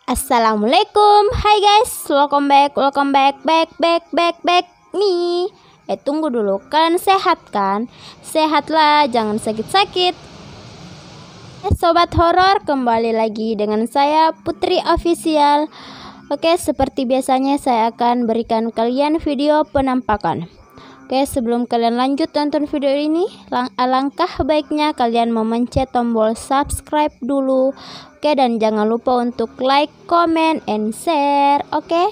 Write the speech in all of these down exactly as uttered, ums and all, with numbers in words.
Assalamualaikum, hai guys, welcome back, welcome back, back, back, back, back me. Eh tunggu dulu, kalian sehat kan? Sehatlah, jangan sakit-sakit. Eh sobat horor, kembali lagi dengan saya Putri Official. Oke, seperti biasanya saya akan berikan kalian video penampakan. Oke, sebelum kalian lanjut tonton video ini, lang alangkah baiknya kalian memencet tombol subscribe dulu. Oke, dan jangan lupa untuk like, comment, and share. Oke.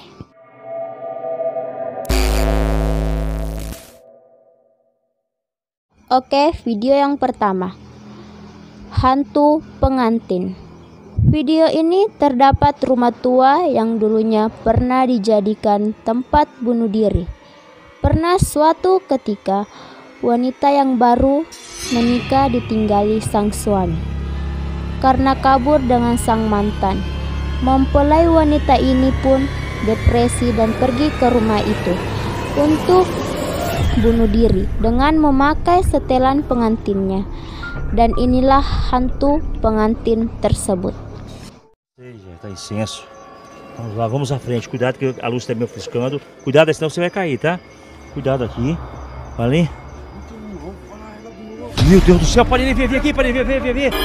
Oke, video yang pertama. Hantu pengantin. Video ini terdapat rumah tua yang dulunya pernah dijadikan tempat bunuh diri. Pernah suatu ketika, wanita yang baru menikah ditinggali sang suami karena kabur dengan sang mantan. Mempelai wanita ini pun depresi dan pergi ke rumah itu untuk bunuh diri dengan memakai setelan pengantinnya. Dan inilah hantu pengantin tersebut. Tá incenso. Vamos lá, vamos à frente. Cuidado que a luz está me ofuscando. Cuidado, senão você vai cair, tá? Cuidado aqui. Valeu. Meu Deus do céu, pode vir, vir aqui, pode vir, vir, vir, vir.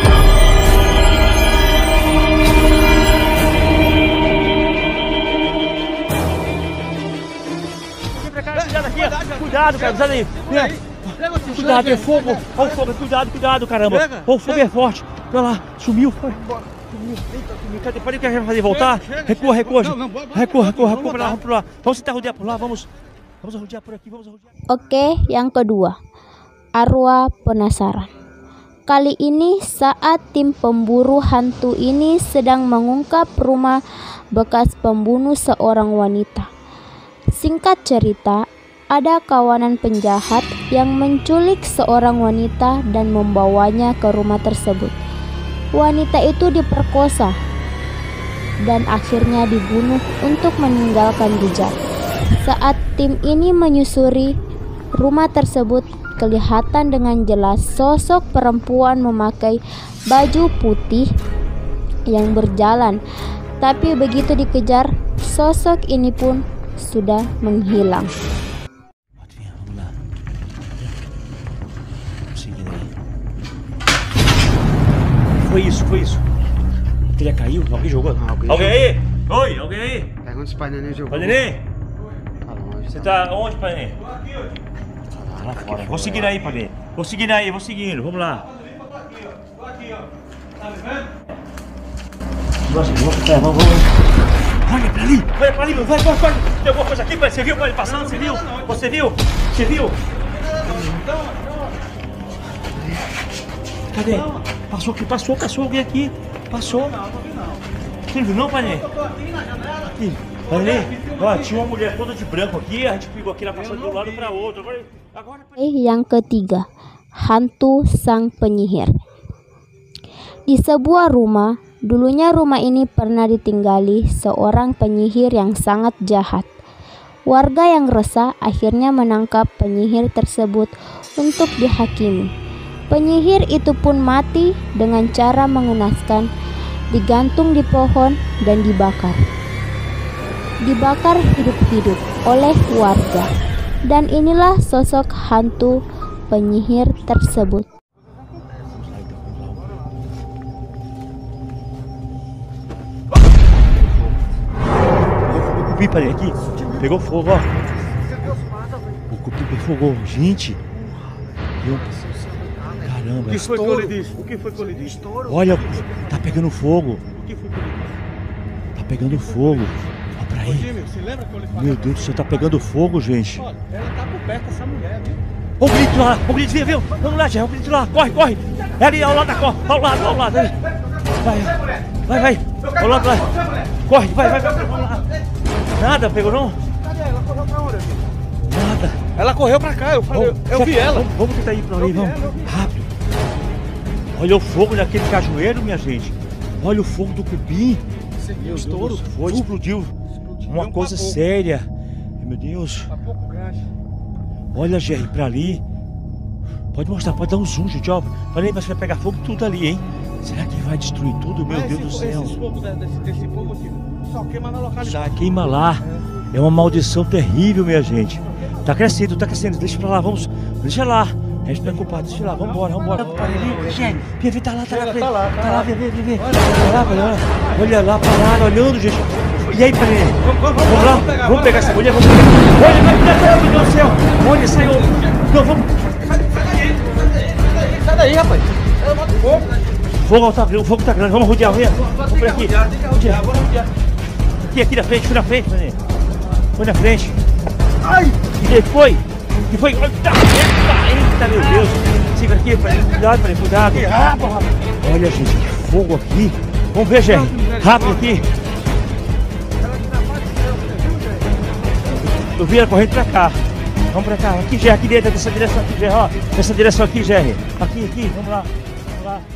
Vem pra cá, cuidado aqui, ó. Cuidado, cara, cuidado aí. Cuidado, é fogo. Olha o fogo, cuidado, cuidado, caramba. Olha o fogo é forte. Olha lá, sumiu. Sumiu. Cadê? Pode quer fazer voltar? Recua, recua. Recua, recua, recua pra lá, vamos pra lá. Vamos tentar rodear por lá, vamos. Vamos rodear por aqui, vamos rodear. Oke, yang kedua. Arwah penasaran. Kali ini saat tim pemburu hantu ini sedang mengungkap rumah bekas pembunuh seorang wanita. Singkat cerita, ada kawanan penjahat yang menculik seorang wanita dan membawanya ke rumah tersebut. Wanita itu diperkosa dan akhirnya dibunuh untuk meninggalkan jejak. Saat tim ini menyusuri rumah tersebut, kelihatan dengan jelas sosok perempuan memakai baju putih yang berjalan. Tapi begitu dikejar, sosok ini pun sudah menghilang. Foi isso, foi isso. A telha caiu? Alguém jogou? Ah, alguém alguém aí? Oi, alguém aí? Pergunta se o Pai Neném jogou. Pai Neném? Tá longe. Você tá onde, Pai Neném? Tá lá fora. Vou seguindo aí, Pai Neném. Vou seguindo aí, vou seguindo. Vamos lá. Tô aqui, ó. Tá me vendo? Vamos, vamos, vamos, vamos. Olha pra ali, olha pra ali, vai, vai, vai. Tem alguma coisa aqui, pai? Você viu ele passando? Você viu? Você viu? Você viu? Cadê? Passou aqui, passou, passou alguém aqui. Passou. Você não viu não, Pai Neném? Aqui. Pai Neném, ó, tinha uma mulher toda de branco aqui, a gente pegou aqui, ela passou de um lado para outro. Agora, agora... Yang ketiga, hantu sang penyihir. Di sebuah rumah, dulunya rumah ini pernah ditinggali seorang penyihir yang sangat jahat. Warga yang resah akhirnya menangkap penyihir tersebut untuk dihakimi. Penyihir itu pun mati dengan cara mengenaskan, digantung di pohon dan dibakar. Dibakar hidup-hidup oleh warga. Dan inilah sosok hantu penyihir tersebut. O cupim, parei aqui, pegou fogo, ó. O cupim pegou, gente. Meu... Caramba. O que foi que eu lhe disse? O que foi que eu lhe disse? Olha, tá pegando fogo. O que foi que eu lhe disse? Tá pegando fogo. Olha pra aí. Jimmy, você lembra que eu lhe falei? Meu Deus do céu, tá pegando fogo, gente. Olha, ela tá por perto dessa mulher, viu? Ó o grito lá, o grito, viu, viu? Vamos lá, Gé, o grito lá, corre, corre. É ali, ao lado da corre, ao lado, ao lado. Vai, vai, vai. Ao lado, vai. Corre, vai, vai, vai, vamos lá. Nada, pegou não? Cadê ela? Ela correu pra onde? Nada. Ela correu pra cá, eu falei, eu, eu vi ela. Vamos, vamos tentar ir pra ali, vamos. Rápido. Olha o fogo daquele cajueiro, minha gente. Olha o fogo do cupim. Você viu o Meu estouro? Deus, foi, explodiu. Uma coisa séria. Meu Deus. Tá pouco grande. Olha, Jerry, pra ali. Pode mostrar, pode dar um zoom, gente, ó. Olha aí, mas vai pegar fogo tudo ali, hein? Será que vai destruir tudo? Meu Mas Deus do esse- céu. Esses fogos né, desse, desse fogo aqui, só queima na Já localidade. queima lá. É uma maldição terrível, minha gente. Tá crescendo, tá crescendo. Deixa pra lá, vamos. Deixa lá. A gente não é culpado, deixa lá, vambora, vambora. Gente, vê, vê, tá lá, tá lá, Chega, vê. tá lá, tá Tá lá, lá. vê, vê, vê, vê. Olha lá, olha lá. Olha lá, parado, olhando, gente. E aí, peraí. Vamos lá, pegar, vamos pegar essa mulher, vamos pegar. Olha, meu Deus do céu. Olha, saiu. Não, vamos. Sai daí, rapaz. Eu boto fogo. O fogo tá, o fogo tá grande, vamos rodear, vem. Vamos por aqui. Rodear. Aqui, aqui na frente, fui na frente, Fernando. Foi na frente. Ai! E que foi? Que foi? Eita, eita, meu Deus! Siga aqui, Fernando. Cuidado, Fernando, cuidado. Olha, gente, que fogo aqui. Vamos ver, Jerry. Rápido aqui. Eu vi ela correndo pra cá. Vamos pra cá. Aqui, Jerry, aqui dentro, dessa direção aqui, Jerry. Ó, nessa direção aqui, Jerry. Aqui, aqui, vamos lá. Vamos lá.